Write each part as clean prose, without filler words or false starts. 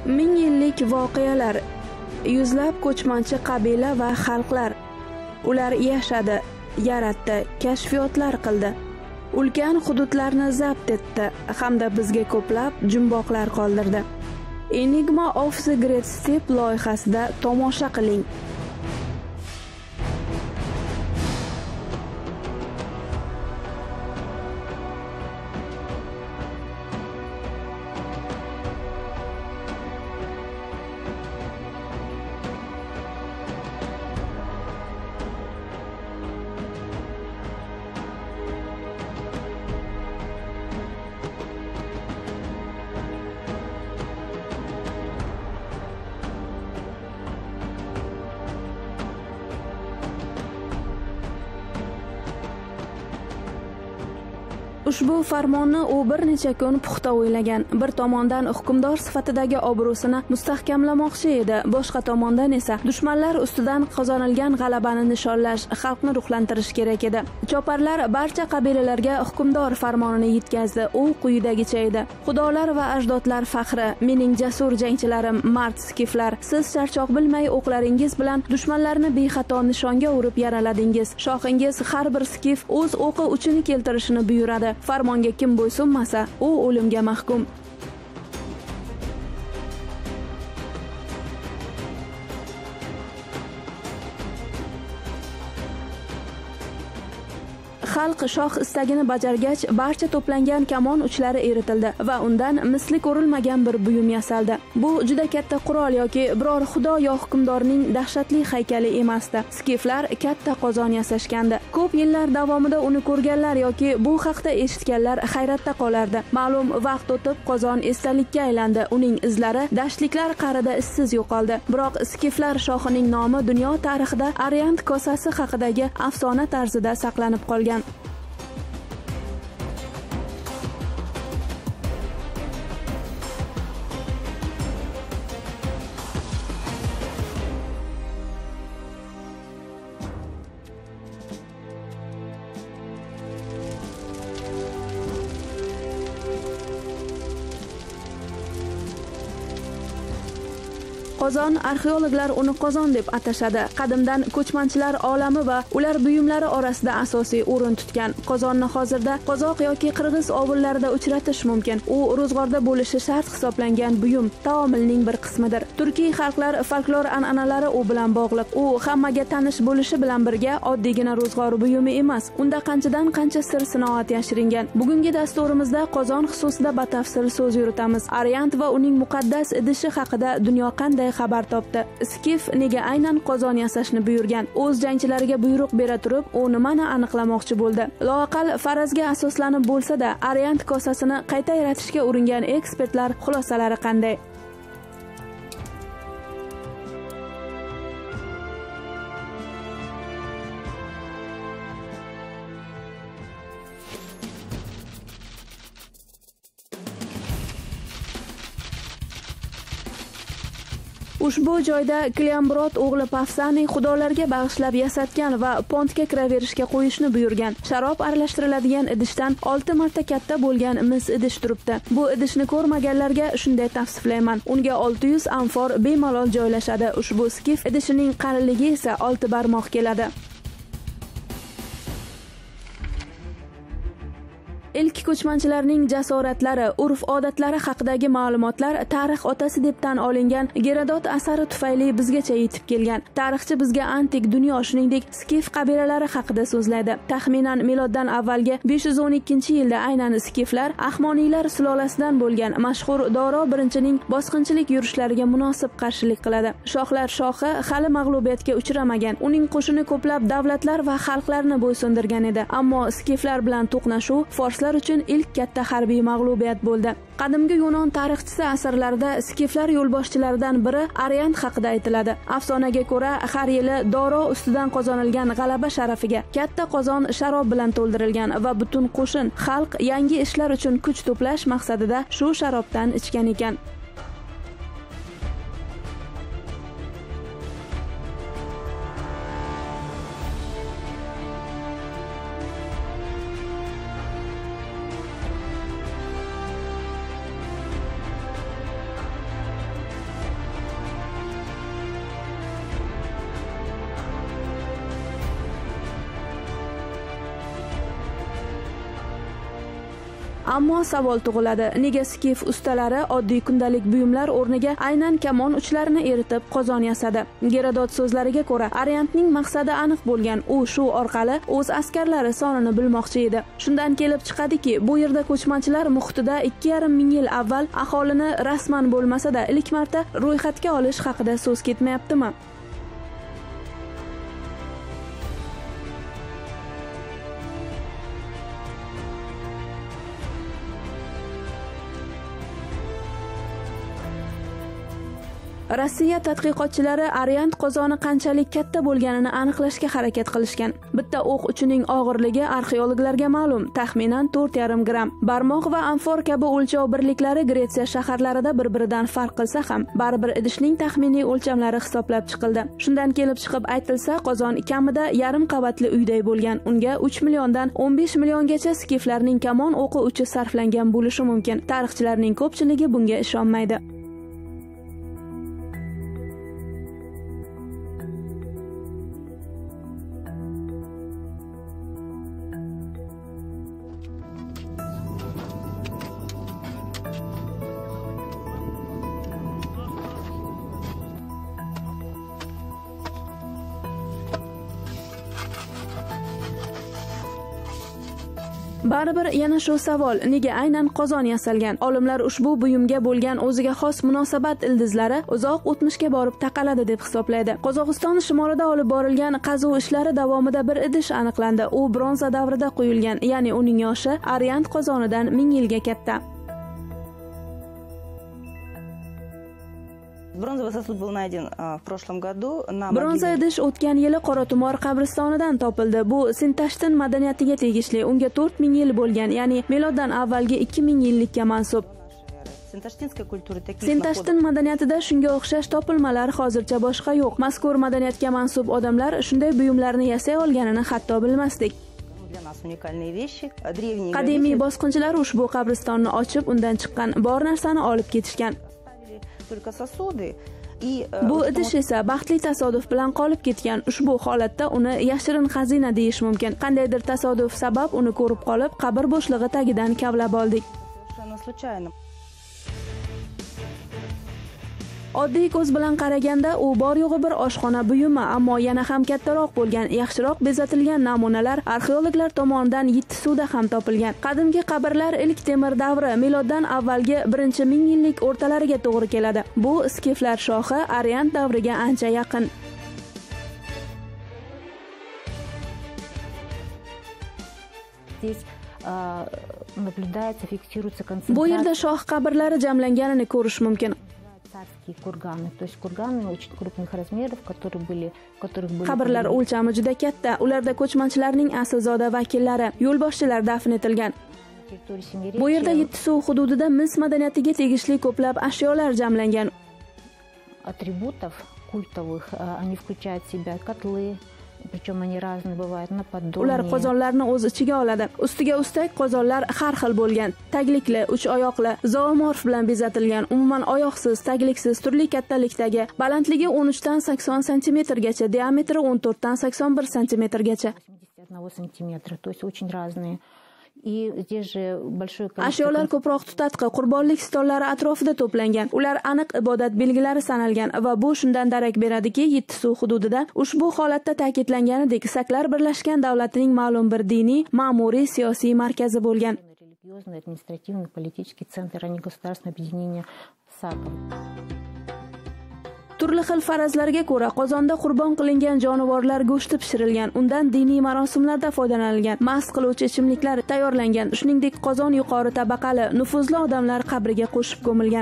Ming yillik voqealar, yuzlab ko'chmanchi qabila va xalqlar. Ular yashadi, yaratdi, kashfiyotlar qildi. Ulkan hududlarni zabt etdi hamda bizga ko'plab jumboqlar qoldirdi. Enigma of the Great Steppe loyihasida tomosha qiling. Ushbu farmonni u bir necha kun puxta o'ylagan. Bir tomondan hukmdor sifatidagi obro'sini mustahkamlamoqchi edi, boshqa tomondan esa dushmanlar ustidan qozonilgan g'alabani nishonlash, xalqni ruhlantirish kerak edi. Choparlar barcha qabilalarga hukmdor farmonini yetkazdi. U quyidagicha edi: Xudolar va ajdodlar faxri, mening jasur jangchilarim, mard skiflar, siz charchoq bilmay o'qlaringiz bilan dushmanlarni bexato nishonga urib yaraladingiz. Shohingiz har bir skif o'z o'qi uchini keltirishini buyuradi. Farmonga kim bo'ysunmasa, u o'limga mahkum. Xalq shoh istagini bajargach, barcha to'plangan kamon uchlari eritildi va undan misli ko'rilmagan bir buyum yasaldi. Bu juda katta qurol yoki biror xudo yo hukmdorning dahshatli haykali emasdi. Skiflar katta qozon yasashgandi. Ko'p yillar davomida uni ko'rganlar yoki bu haqda eshitganlar hayratda qolardi. Ma'lum vaqt o'tib qozon esdalikka aylandi. Uning izlari dashtliklar qa'rida izsiz yo'qoldi. Biroq skiflar shohining nomi dunyo tarixida Ariant kosasi haqidagi afsona tarzida saqlanib qolgan. Qozon, arxeologlar uni qozon deb atashadi. Qadimdan ko'chmanchilar olami va ular buyumlari orasida asosiy o'rin tutgan. Qozonni hozirda qozoq yoki qirg'iz ovullarida uchratish mumkin. U ro'zg'orda bo'lishi shart hisoblangan buyum, taomilning bir qismidir. Turkiy xalqlar folklor an'analari u bilan bog'liq. U hammaga tanish bo'lishi bilan birga oddiygina ro'zg'or buyumi emas. Unda qanchadan qancha sir-sinoat yashiringan. Bugungi dasturimizda qozon xususida batafsil so'z yuritamiz. Ariant va uning muqaddas idishi haqida dunyo qanday xabar topdi? Skif nega aynan qozon yasashni buyurgan? O'z jangchilariga buyruq bera turib, u nimani aniqlamoqchi bo'ldi? Loaqal farazga asoslanib bo'lsa-da, Ariant kosasini qayta yaratishga uringan ekspertlar xulosalari qanday? Ushbu joyda Kleombrot o'g'li Pafsani xudolarga bag'ishlab yasatgan va pondga kiraverishga qo'yishni buyurgan. Sharob aralashtiriladigan idishdan 6 marta katta bo'lgan mis idish turibdi. Bu idishni ko'rmaganlarga shunday tavsiflayman. Unga 600 amfor bemalol joylashadi. Ushbu skif idishining qalinligi esa 6 barmoq keladi. Ilk ko'chmanchilarning jasoratlari, urf-odatlari haqidagi ma'lumotlar tarix otasi deb tan olingan Gerodot asari tufayli bizgacha yetib kelgan. Tarixchi bizga antik dunyo, shuningdek skif qabilalari haqida so'zlaydi. Taxminan miloddan avvalgi 512-yilda aynan skiflar Ahmoniylar sulolasidan bo'lgan mashhur Doro birinchining bosqinchilik yurishlariga munosib qarshilik qiladi. Shohlar shohi hali mag'lubiyatga uchramagan. Uning qo'shini ko'plab davlatlar va xalqlarni bo'ysundirgan edi. Ammo skiflar bilan to'qnashuv forslar uchun ilk katta harbiy mag'lubiyat bo'ldi. Qadimgi Yunon tarixchisi asarlarida skiflar yo'lboshchilaridan biri Ariant haqida aytiladi. Afsonaga ko'ra, har yili Doro ustidan qozonilgan g'alaba sharafiga katta qozon sharob bilan to'ldirilgan va butun qo'shin xalq yangi ishlar uchun kuch to'plash maqsadida shu sharobdan ichgan ekan. Ammo savol tug'iladi, nega skif ustalari oddiy kundalik buyumlar o'rniga aynan kamon uchlarini eritib qozon yasadi? Gerodot so'zlariga ko'ra, Ariantning maqsadi aniq bo'lgan, u shu orqali o'z askarlari sonini bilmoqchi edi. Shundan kelib chiqadiki, bu yerda ko'chmanchilar muhitida 2,5 ming yil avval aholini rasman bo'lmasa-da ilk marta ro'yxatga olish haqida so'z ketmayaptimi? Rossiya tadqiqotchilari Ariant qozoni qanchalik katta bo'lganini aniqlashga harakat qilishgan. Bitta o'q uchining og'irligi arxeologlarga ma'lum, taxminan 4,5 gramm. Barmoq va amfor kabi o'lchov birliklari Gretsiya shaharlarida bir-biridan farq qilsa ham, baribir idishning taxminiy o'lchamlari hisoblab chiqildi. Shundan kelib chiqib aytilsa, qozon kamida yarim qavatli uyday bo'lgan. Unga 3 milliondan 15 milliongacha skiflarning kamon o'qi uchi sarflangan bo'lishi mumkin. Tarixchilarning ko'pchiligi bunga ishonmaydi. Baribir yana shu savol, nega aynan qozon yasalgan? Olimlar ushbu buyumga bo'lgan o'ziga xos munosabat ildizlari uzoq o'tmishga borib taqaladi deb hisoblaydi. Qozog'iston shimolida olib borilgan qazuv ishlari davomida bir idish aniqlandi. U bronza davrida quyilgan, ya'ni uning yoshi Ariant qozonidan 1000 yilga katta. Бронзовый сосуд был найден в прошлом году на Bronza idish o'tgan yili Qoratumor qabristonidan topildi. Bu Sintashtin madaniyatiga tegishli. Unga 4000 yil bo'lgan, ya'ni miloddan avvalgi 2000 yillikka mansub. Sintashtin madaniyatida shunga o'xshash topilmalar hozircha boshqa yo'q. Mazkur madaniyatga mansub odamlar shunday buyumlarni yasay olganini hatto bilmasdik. Qadimiy bosqinchilar ushbu qabristonni ochib, undan chiqqan bor narsani olib ketishgan. Bu idish esa baxtli tasodif bilan qolib ketgan. Ushbu holatda uni yashirin xazina deyish mumkin. Qandaydir tasodif sabab uni ko'rib qolib, qabr bo'shlig'i tagidan kavlab oldik. Oddiy ko'z bilan qaraganda u bor yo'g'i bir oshxona buyumi, ammo yana ham kattaroq bo'lgan, yaxshiroq bezatilgan namunalar arxeologlar tomonidan Yettisuvda ham topilgan. Qadimgi qabrlar ilk temir davri, miloddan avvalgi 1-1000 yillik o'rtalariga to'g'ri keladi. Bu skiflar shohi Ariant davriga ancha yaqin. Bu yerda shoh qabrlari jamlanganini ko'rish mumkin. Курганы, то есть курганы очень крупных размеров, которых были qabrlar o'lchami juda katta. Ularda ko'chmanchilarning aslzoda vakillari, yo'lboshchilar dafn etilgan. Bu yerda Yettisuv hududida mis madaniyatiga tegishli ko'plab ashyolar jamlangan. Атрибутов культовых, они включают в себя котлы, причем они разные бывают, наподобие. Ular qozonlarni o'z ichiga oladi. Ustiga ustak qozonlar har xil bo'lgan. Taglikli, 3 oyoqli, zoomorf bilan bezatilgan, umuman oyoqsiz, tagliksiz, turli kattalikdagi, balandligi 13 dan 80 cm gacha, diametri 14 dan 81 cm gacha. 81 сантиметра, то есть очень разные. И здесь же большое количество... Ashyolar ko'proq tutatqi, qurbonlik stollari atrofida to'plangan. Ular aniq ibodat belgilari sanalgan va bu shundan darak beradiki, Yettisuv hududida ushbu holatda ta'kidlanganidek Saklar Birlashgan Davlatining ma'lum bir diniy, ma'muriy, siyosiy markazi bo'lgan. Религиозный, административный, политический центр, а не государственное объединение САКом. Turli xil farazlarga ko'ra qozonda qurbon qilingan jonivorlar go'shti pishirilgan, undan diniy marosimlarda foydalanilgan, mast qiluvchi ichimliklar tayyorlangan, shuningdek qozon yuqori tabaqali, nufuzli odamlar qabriga qo'shib ko'milgan.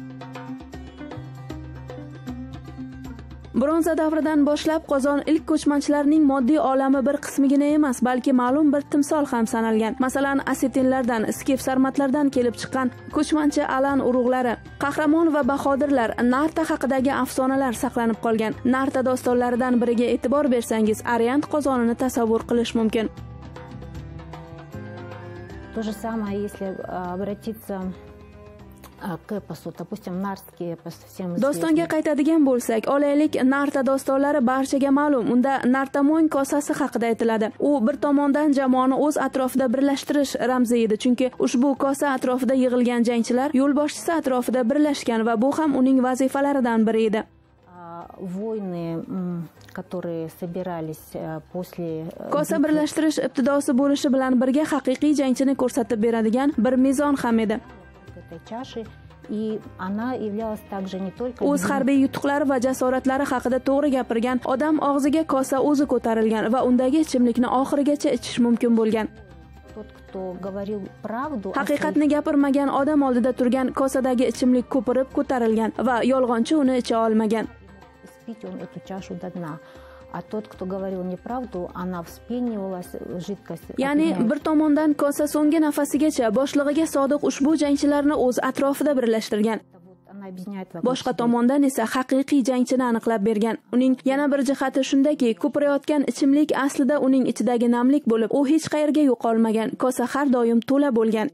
Bronza davridan boshlab qozon ilk ko'chmanchilarning moddiy olami bir qismigina emas, balki ma'lum bir timsol ham sanalgan. Masalan, asetinlardan, skif sarmatlardan kelib chiqqan ko'chmanchi alan urug'lari, qahramon va bahodirlar, Narta haqidagi afsonalar saqlanib qolgan. Narta dostonlaridan biriga e'tibor bersangiz, Ariant qozonini tasavvur qilish mumkin. То же самое, если обратиться к эпосу, допустим, Нарский эпос всем известный. Dostonga qaytadigan bo'lsak, olaylik Narta dostonlari barchaga ma'lum. Unda Nartamo'n kosasi haqida aytiladi. U bir tomondan jamoani o'z atrofida birlashtirish ramzi edi, chunki ushbu kosa atrofida yig'ilgan jangchilar yo'lboshchisi atrofida birlashgan va bu ham uning vazifalaridan biri edi. Войны, которые собирались после... Kosa birlashtirish ibtidosi bo'lishi bilan birga haqiqiy jangchini ko'rsatib beradigan bir mezon ham edi. этой чаши, и она являлась также не только... O'z harbiy yutuqlari va jasoratlari haqida to'g'ri gapirgan odam og'ziga kosa o'zi ko'tarilgan va undagi ichimlikni oxirigacha ichish mumkin bo'lgan. Тот, кто говорил правду... Haqiqatni gapirmagan odam oldida turgan kosadagi ichimlik ko'pirib ko'tarilgan va yolg'onchi uni icha olmagan. Спить он эту чашу до дна. А тот, кто говорил неправду, она вспенивалась, жидкость... Ya'ni bir tomondan kosa so'nggi nafasigacha boshlig'iga sodiq ushbu jangchilarni o'z atrofida birlashtirgan. Boshqa tomondan esa haqiqiy jangchini aniqlab bergan. Uning yana bir jihati shundaki, ko'pirayotgan ichimlik aslida uning ichidagi namlik bo'lib, u hech qayerga yo'qolmagan. Kosa har doim to'la bo'lgan.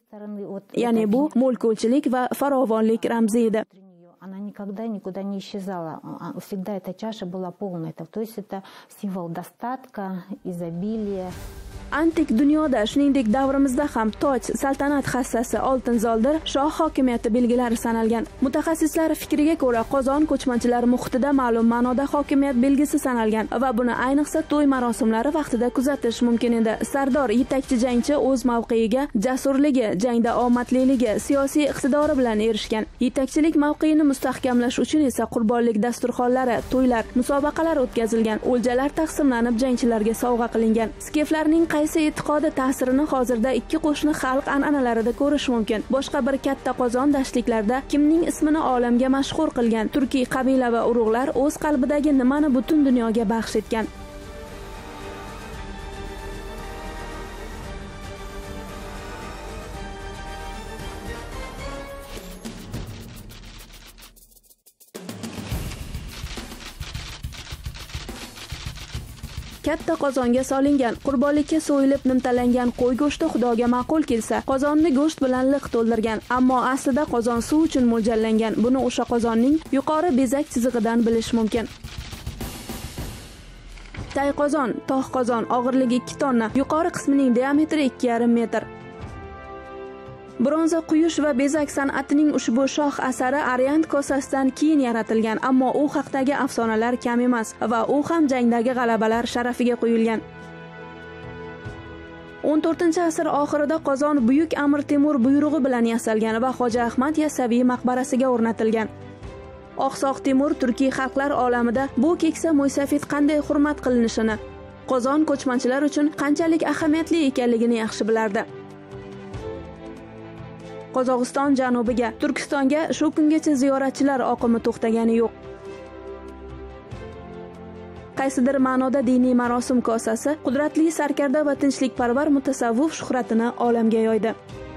Ya'ni bu mo'lko'lchilik va farovonlik ramzi edi. Она никогда никуда не исчезала. Всегда эта чаша была полной. То есть это символ достатка, изобилия. Antik dunyoda, shuningdek davrimizda ham toj, saltanat hassasi, oltin zoldir, shoh hokimiyati belgilari sanalgan. Mutaxassislar fikriga ko'ra, Qozon ko'chmanchilar muhitida ma'lum ma'noda hokimiyat belgisi sanalgan va buni ayniqsa to'y marosimlari vaqtida kuzatish mumkin edi. Sardor yetakchi jangchi o'z mavqeiga jasurligi, jangda omadliligi, siyosiy iqtidori bilan erishgan. Yetakchilik mavqeini mustahkamlash uchun esa qurbonlik dasturxonlari, to'ylar, musobaqalar o'tkazilgan, o'ljalar taqsimlanib jangchilarga sovg'a qilingan. Skeflarning qaysi e'tiqodi ta'sirini hozirda ikki qo'shni xalq an'analarida ko'rish mumkin. Boshqa bir katta Qozon dashtliklarida kimning ismini olamga mashhur qilgan turkiy qabila va urug'lar o'z qalbidagi nimani butun dunyoga baxsh etgan. Katta qozonga solingan, qurbonlikka so'yilib nimtalangan qo'y go'shti Xudoga ma'qul kelsa, qozonni go'sht bilan liq to'ldirgan, ammo aslida qozon suv uchun mo'ljallangan. Buni o'sha qozonning yuqori bezak chizig'idan bilish mumkin. Tay qozon, tog' qozon, og'irligi 2 tonna, yuqori qismining diametri 2,5 metr. Bronza quyish va bezak san'atining ushbu shoh asari Ariant kosasidan keyin yaratilgan, ammo u haqdagi afsonalar kam emas va u ham jangdagi g'alabalar sharafiga qo'yilgan. 14-asr oxirida Qozon Buyuk Amir Temur buyrug'i bilan yasalgan va Hoji Ahmad Yassaviy maqbarasiga o'rnatilgan. Oqsoq Temur turkiy xalqlar olamida bu keksa mo'ysafid qanday hurmat qilinishini, Qozon ko'chmanchilar uchun qanchalik ahamiyatli ekanligini yaxshi bilardi. Qozog'iston janubiga, Turkistonga shu kungacha ziyoratchilar oqimi to'xtagani yo'q. Qaysidir ma'noda diniy marosim kosasi qudratli sarkarda va tinchlikparvar mutasavvuf shuhratini olamga yoydi.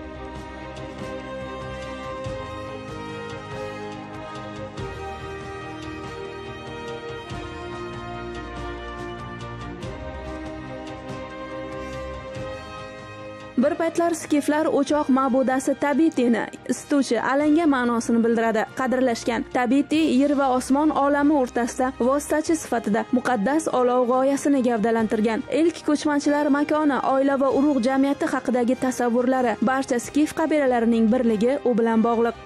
Bir paytlar skiflar o'choq ma'budasi Tabitini, isituvchi, alanga ma'nosini bildiradi, qadrlashgan. Tabiti yer va osmon olami o'rtasida vositachi sifatida muqaddas olov g'oyasini gavdalantirgan. Ilk ko'chmanchilar makoni, oila va urug' jamiyati haqidagi tasavvurlari, barcha skif qabilalarining birligi u bilan bog'liq.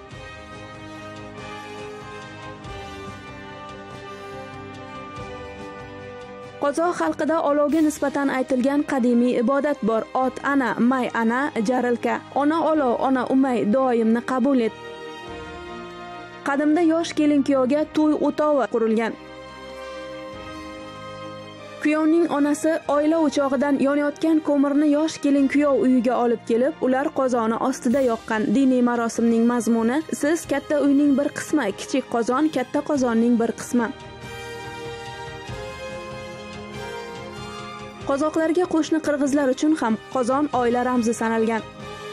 Qozoq xalqida olovga nisbatan aytilgan qadimiy ibodat bor. Ot ana, may ana, jarilka. Ona olov, ona umay, doimni qabul et. Qadimda yosh kelin-kuyovga to'y o'tovi qurilgan. Kuyovning onasi oila o'chog'idan yonayotgan ko'mirni yosh kelin-kuyov uyiga olib kelib, ular qozoni ostida yoqqan. Diniy marosimning mazmuni: siz katta uyning bir qismi, kichik qozon katta qozonning bir qismi. Qozoqlarga qo'shni qirg'izlar uchun ham qozon oila ramzi sanalgan.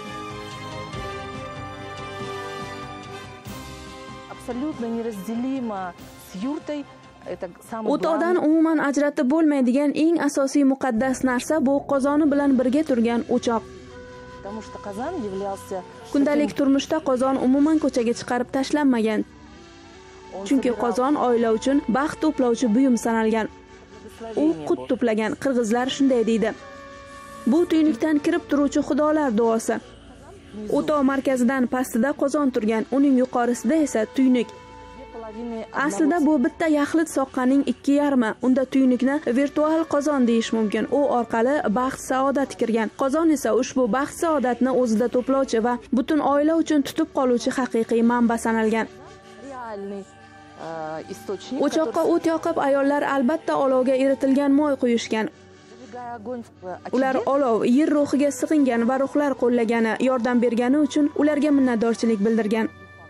Абсолютно неразделимо с юртой. O'toqdan umuman ajratib bo'lmaydigan eng asosiy muqaddas narsa bu qozoni bilan birga turgan o'choq. Потому что Казан являлся... Kundalik turmushda qozon umuman ko'chaga chiqarib tashlanmagan. Chunki qozon oila uchun baxt to'plovchi buyum sanalgan. U qut to'plagan, qirg'izlar shunday deydi. Bu tuynukdan kirib turuvchi xudolar duosi. O'tov markazidan pastida qozon turgan, uning yuqorisida esa tuynuk. Aslida bu bitta yaxlit soqqaning 2,5. Unda tuynukni virtual qozon deyish mumkin. U orqali baxt, saodat kirgan. Qozon esa ushbu baxt, saodatni o'zida to'plovchi va butun oila uchun tutib qoluvchi haqiqiy manba sanalgan. O'choqqa o't yoqib, ayollar albatta olovga eritilgan moy quyishgan. Ular olov, yer ruhiga sig'ingan va ruhlar qo'llagani, yordam bergani uchun ularga minnatdorchilik bildirgan.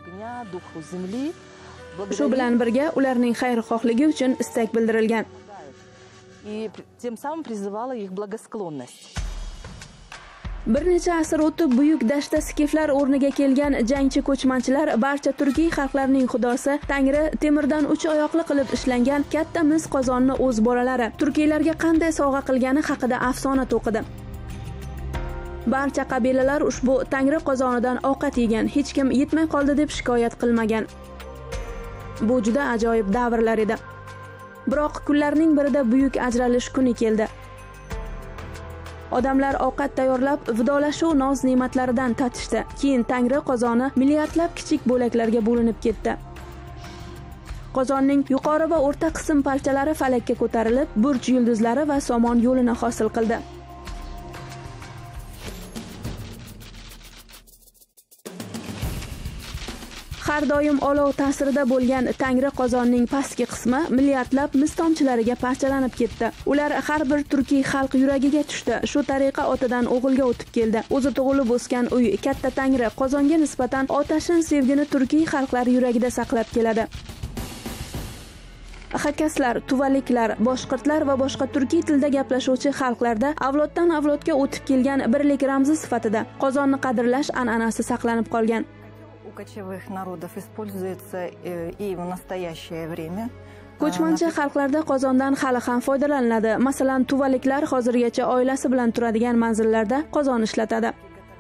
Shu bilan birga ularning xayrixohligi uchun istak bildirilgan. Bir necha asr o'tib buyuk dashta skiflar o'rniga kelgan jangchi ko'chmanchilar barcha turkiy xalqlarning xudosi Tangri temirdan 3 oyoqli qilib ishlangan katta mis qozonni o'z bolalari turkiylarga qanday sovg'a qilgani haqida afsona to'qidi. Barcha qabilalar ushbu Tangri qozonidan ovqat yegan, hech kim yetmay qoldi deb shikoyat qilmagan. Bu juda ajoyib davrlar edi. Biroq kunlarning birida buyuk ajralish kuni keldi. Odamlar ovqat tayyorlab, vidolashuv noz-ne'matlaridan tatishdi. Keyin Tangri qozoni milliardlab kichik bo'laklarga bo'linib ketdi. Qozonning yuqori va o'rta qism parchalari falakka ko'tarilib, burch yulduzlari va somon yo'lini hosil qildi. Har doim olov ta'sirida bo'lgan Tangri qozonning pastki qismi milliardlab mis tomchilariga parchalanib ketdi. Ular har bir turkiy xalq yuragiga tushdi. Shu tariqa otadan o'g'ilga o'tib keldi. O'zi tug'ilib o'sgan uy katta Tangri qozonga nisbatan otashin sevgini turkiy xalqlar yuragida saqlab keladi. Hakaslar, tuvaliklar, boshqirtlar va boshqa turkiy tilda gaplashuvchi xalqlarda avloddan avlodga o'tib kelgan birlik ramzi sifatida qozonni qadrlash an'anasi saqlanib qolgan. Кочевых народов используется и в настоящее время. Ko'chmanchi xalqlarda qozondan hali ham foydalaniladi. Masalan, tuvaliklar hozirgacha oilasi bilan turadigan manzillarda qozon ishlatadi.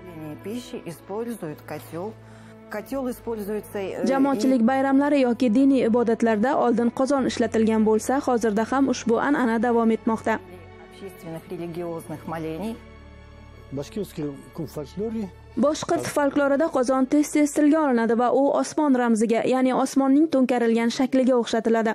Jamoatchilik bayramlari yoki diniy ibodatlarda oldin qozon ishlatilgan bo'lsa, hozirda ham ushbu an'ana davom etmoqda. Boshqirt folklorida qozon tez-tez tilga olinadi va u osmon ramziga, ya'ni osmonning to'nkarilgan shakliga o'xshatiladi.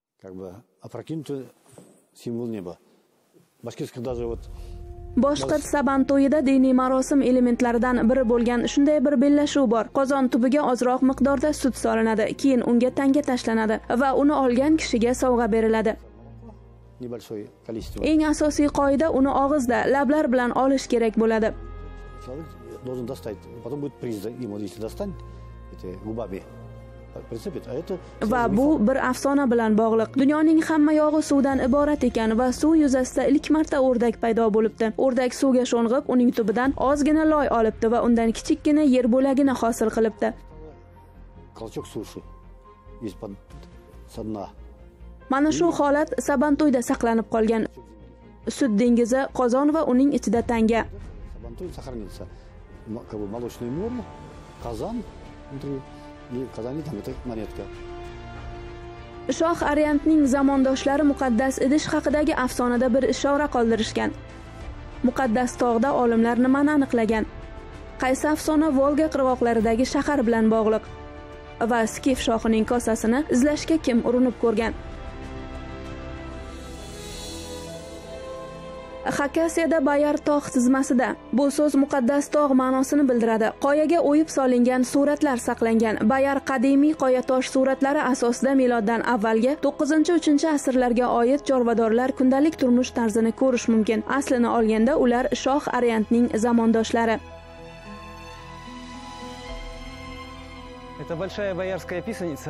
Boshqirt saban to'yida diniy marosim elementlaridan biri bo'lgan shunday bir bellashuv bor. Qozon tubiga ozroq miqdorda sut solinadi, keyin unga tanga tashlanadi va uni olgan kishiga sovg'a beriladi. Eng asosiy qoida uni og'izda, lablar bilan olish kerak bo'ladi. Должен достать, потом будет приз ему, если достанет эти губами, прицепит, а это... Va bu bir afsona bilan bog'liq. Dunyoning hamma yog'i suvdan iborat ekan va suv yuzasida ilk marta o'rdak paydo bo'libdi. O'rdak suvga sho'ng'ib, uning tubidan ozgina loy olibdi va undan kichikkina yer bo'lagini hosil qilibdi. Колчок суши из-под дна. Mana shu holat Sabantoyda saqlanib qolgan. Sut dengizi, qozon va uning ichida tanga. Сабантуй сохранился. Как бы молочное море, казан внутри, и в казане там эта монетка. Shoh Aryantning zamondoshlari muqaddas idish haqidagi afsonada bir ishora qoldirishgan. Muqaddas tog'da olimlar nimani aniqlagan? Qaysi afsona Volga qirg'oqlaridagi shahar bilan bog'liq? Va Skif shohining kosasini izlashga kim urinib ko'rgan? Hakasiyada Bayar tog' tizmasida. Bu so'z muqaddas tog' ma'nosini bildiradi. Qoyaga o'yib solingan suratlar saqlangan. Bayar qadimiy qoya tosh suratlari asosida miloddan avvalgi 9-3 asrlarga oid chorvadorlar kundalik turmush tarzini ko'rish mumkin. Aslini olganda ular Shoh Aryantning zamondoshlari. Это большая боярская писаница.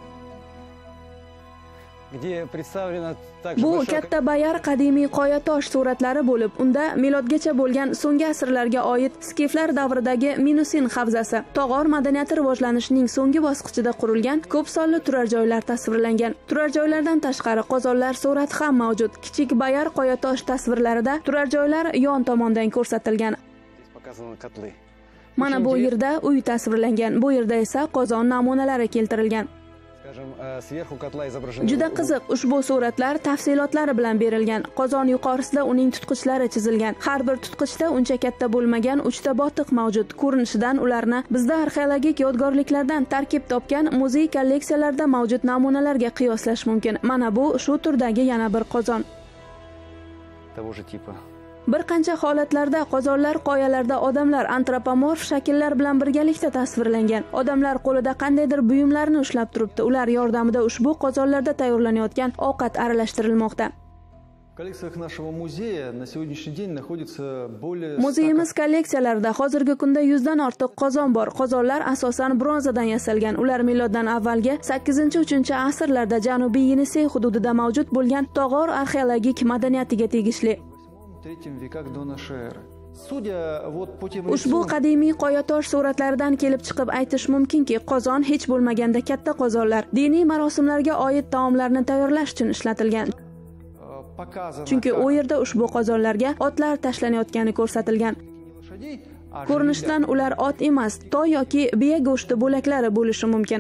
Bu katta Bayar qadimiy qoya tosh suratlari bo'lib, unda milodgacha bo'lgan so'nggi asrlarga oid skiflar davridagi Minusin havzasi, tog'or madaniyati rivojlanishining so'nggi bosqichida qurilgan ko'p sonli turar joylar tasvirlangan. Turar joylardan tashqari qozonlar surati ham mavjud. Kichik Bayar qoya tosh tasvirlarida turar joylar yon tomondan ko'rsatilgan. показаны котлы. Mana bu yerda uy tasvirlangan, bu yerda esa qozon namunalari keltirilgan. Скажем, сверху котла изображены... Juda qiziq, ushbu suratlar tafsilotlari bilan berilgan. Qozon yuqorisida uning tutqichlari chizilgan. Har bir tutqichda uncha katta bo'lmagan 3 ta botiq mavjud. Ko'rinishidan ularni bizda arxeologik yodgorliklardan tarkib topgan muzey kolleksiyalarida mavjud namunalarga qiyoslash mumkin. Mana bu shu turdagi yana bir qozon. Того же типа. Bir qancha holatlarda qozonlar qoyalarda odamlar antropomorf shakllar bilan birgalikda tasvirlangan. Odamlar qo'lida qandaydir buyumlarni ushlab turibdi. Ular yordamida ushbu qozonlarda tayyorlanayotgan ovqat aralashtirilmoqda. В коллекциях нашего музея на сегодняшний день находится более... Muzeyimiz kolleksiyalarida hozirgi kunda 100 dan ortiq qozon bor. Qozonlar asosan bronzadan yasalgan. Ular miloddan avvalgi 8-3 asrlarda Janubiy Yenisey hududida mavjud bo'lgan Tog'or arxeologik madaniyatiga tegishli. Ushbu qadimiy qoyatosh suratlaridan kelib chiqib aytish mumkinki, qozon hech bo'lmaganda katta qozonlar diniy marosimlarga oid taomlarni tayyorlash uchun ishlatilgan. Chunki u yerda ushbu qozonlarga otlar tashlanayotgani ko'rsatilgan. Ko'rinishdan ular ot emas, to yoki biya go'shti bo'laklari bo'lishi mumkin.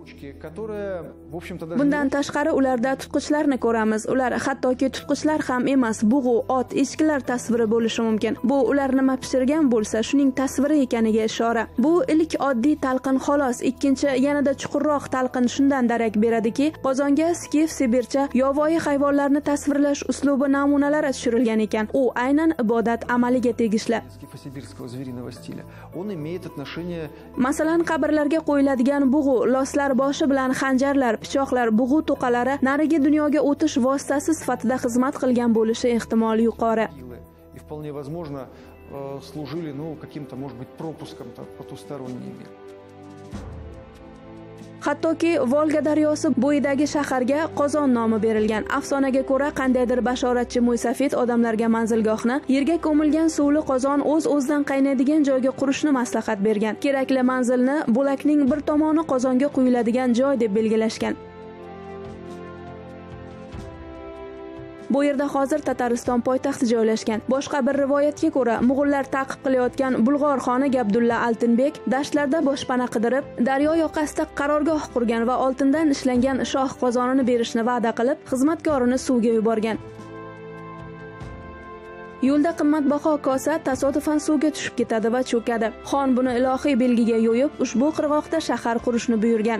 Bundan tashqari ularda tutqichlarni ko'ramiz. Ular hattoki tutqichlar ham emas, bug'u, ot, echkilar tasviri bo'lishi mumkin. Bu ular nima pishirgan bo'lsa, shuning tasviri ekaniga ishora. Bu ilk oddiy talqin xolos, ikkinchi yanada chuqurroq talqin shundan darak beradiki, qozonga skif, sibircha, yovvoyi hayvonlarni tasvirlash uslubi namunalari tushirilgan ekan. U aynan ibodat amaliga tegishli. Masalan, qabrlarga qo'yiladigan bug'u, loslar boshi bilan xanjarlar, pichoqlar, bug'u to'qalari narigi dunyoga o'tish vositasi sifatida xizmat qilgan bo'lishi ehtimoli yuqori. Hattoki Volga daryosi bo'yidagi shaharga Qozon nomi berilgan. Afsonaga ko'ra, qandaydir bashoratchi Mo'ysafid odamlarga manzilgohni yerga ko'milgan suvli qozon o'z-o'zidan qaynaydigan joyga qurishni maslahat bergan. Kerakli manzilni bo'lakning bir tomoni qozonga quyiladigan joy deb belgilashgan. Bu yerda hozir Tatariston poytaxti joylashgan. Boshqa bir rivoyatga ko'ra, Mo'g'ullar ta'qib qilayotgan Bulg'or xoni Abdulla Altinbek dashtlarda boshpana qidirib, daryo yoqasida qarorgoh qurgan va oltindan ishlangan shoh qozonini berishni va'da qilib, xizmatkorini suvga yuborgan. Yo'lda qimmatbaho kosa tasodifan suvga tushib ketadi va cho'kadi. Xon buni ilohiy belgiga yo'yib, ushbu qirg'oqda shahar qurishni buyurgan.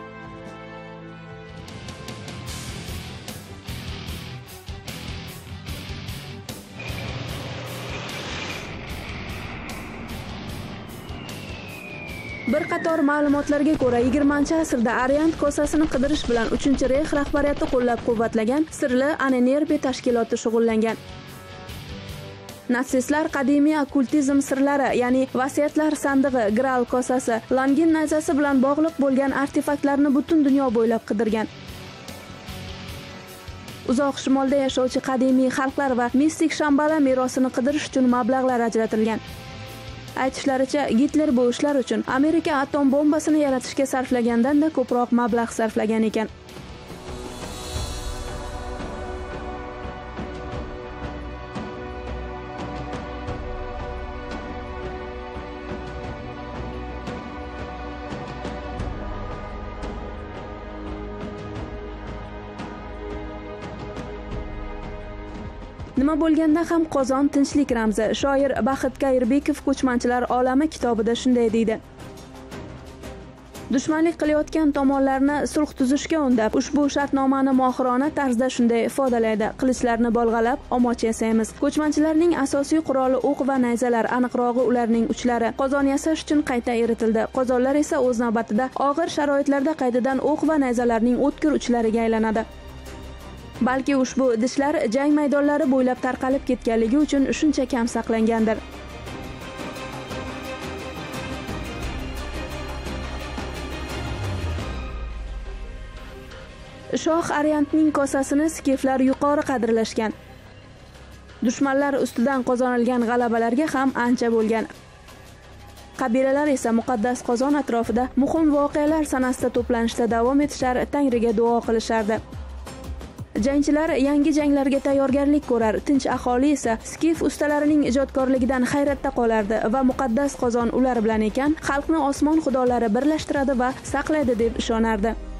Bir qator ma'lumotlarga ko'ra, 20-asrda Orient kosasini qidirish bilan 3-Reyx rahbariyati qo'llab-quvvatlagan sirli Anenerbe tashkiloti shug'ullangan. Natsistlar qadimiy okkultizm sirlari, ya'ni vasiyatlar sandig'i, Graal kosasi, Langin nayzasi bilan bog'liq bo'lgan artefaktlarni butun dunyo bo'ylab qidirgan. Uzoq shimolda yashovchi qadimiy xalqlar va mistik shambala merosini qidirish uchun mablag'lar ajratilgan. Aytishlaricha, Gitler bu ishlar uchun Amerika atom bombasini yaratishga sarflagandan-da ko'proq mablag' sarflagan ekan. Nima bo'lganda ham Qozon tinchlik ramzi. Shoir Baxit Qayrbekov Ko'chmanchilar olami kitobida shunday deydi. Dushmanlik qilayotgan tomonlarni sulh tuzishga undab, ushbu shartnomani mohirona tarzda shunday ifodalaydi. Qilichlarni bolg'alab, omoch yasaymiz. Ko'chmanchilarning asosiy quroli o'q va nayzalar, aniqrog'i ularning uchlari. Qozon yasash uchun qayta eritildi. Qozonlar esa o'z navbatida og'ir sharoitlarda qaytadan o'q va nayzalarning o'tkir uchlariga aylanadi. Balki ushbu idishlar jang maydonlari bo'ylab tarqalib ketganligi uchun shuncha kam saqlangandir. Shoh Ariantning kosasini skiflar yuqori qadrlashgan. Dushmanlar ustidan qozonilgan g'alabalarga ham ancha bo'lgan. Qabilalar esa muqaddas Qozon atrofida muhim voqealar sanasida to'planishda davom etishar, Tangriga duo qilishardi. Jangchilar yangi janglarga tayyorgarlik ko'rar, tinch aholi esa skif ustalarining ijodkorligidan hayratda qolardi va muqaddas qozon ular bilan ekan, xalqni osmon xudolari birlashtiradi va saqlaydi deb ishonardi.